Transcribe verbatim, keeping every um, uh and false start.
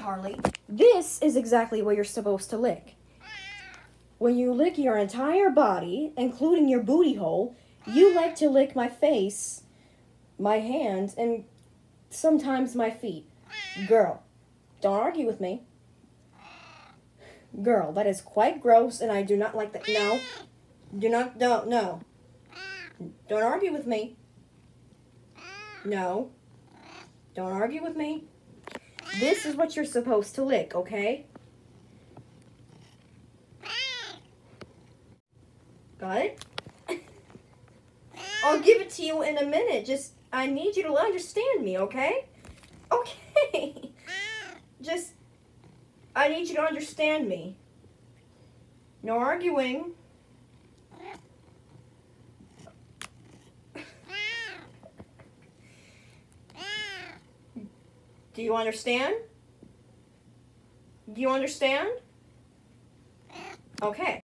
Harley. This is exactly what you're supposed to lick. When you lick your entire body, including your booty hole, you like to lick my face, my hands, and sometimes my feet. Girl, don't argue with me. Girl, that is quite gross, and I do not like that. No. Do not, don't, no. Don't argue with me. No. Don't argue with me. This is what you're supposed to lick, okay? Got it? I'll give it to you in a minute. Just, I need you to understand me, okay? Okay. Just, I need you to understand me. No arguing. Do you understand? Do you understand? Okay.